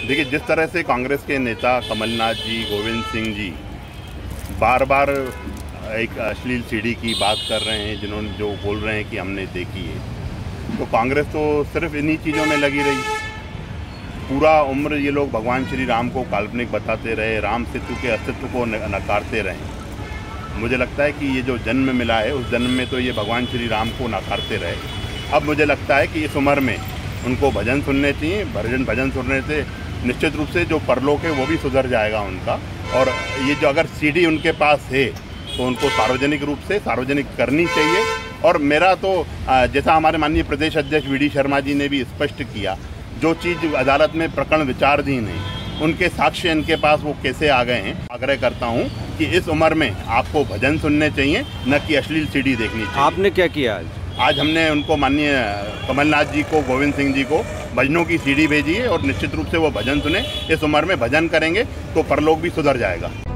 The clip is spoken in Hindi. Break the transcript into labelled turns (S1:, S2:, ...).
S1: देखिए, जिस तरह से कांग्रेस के नेता कमलनाथ जी, गोविंद सिंह जी बार बार एक अश्लील सीडी की बात कर रहे हैं, जिन्होंने जो बोल रहे हैं कि हमने देखी है, तो कांग्रेस तो सिर्फ इन्हीं चीज़ों में लगी रही। पूरा उम्र ये लोग भगवान श्री राम को काल्पनिक बताते रहे, राम सेतु के अस्तित्व को नकारते रहे। मुझे लगता है कि ये जो जन्म मिला है, उस जन्म में तो ये भगवान श्री राम को नकारते रहे। अब मुझे लगता है कि इस उम्र में उनको भजन सुनने चाहिए। भजन सुनने से निश्चित रूप से जो परलोक है वो भी सुधर जाएगा उनका। और ये जो अगर सीडी उनके पास है तो उनको सार्वजनिक करनी चाहिए। और मेरा तो जैसा हमारे माननीय प्रदेश अध्यक्ष वी डी शर्मा जी ने भी स्पष्ट किया, जो चीज़ अदालत में प्रकरण विचाराधीन है, उनके साक्ष्य इनके पास वो कैसे आ गए हैं। आग्रह करता हूं कि इस उम्र में आपको भजन सुनने चाहिए, न कि अश्लील सीडी देखनी चाहिए।
S2: आपने क्या किया
S1: आज हमने उनको माननीय कमलनाथ जी को, गोविंद सिंह जी को भजनों की सीडी भेजी है और निश्चित रूप से वो भजन सुने। इस उम्र में भजन करेंगे तो परलोक भी सुधर जाएगा।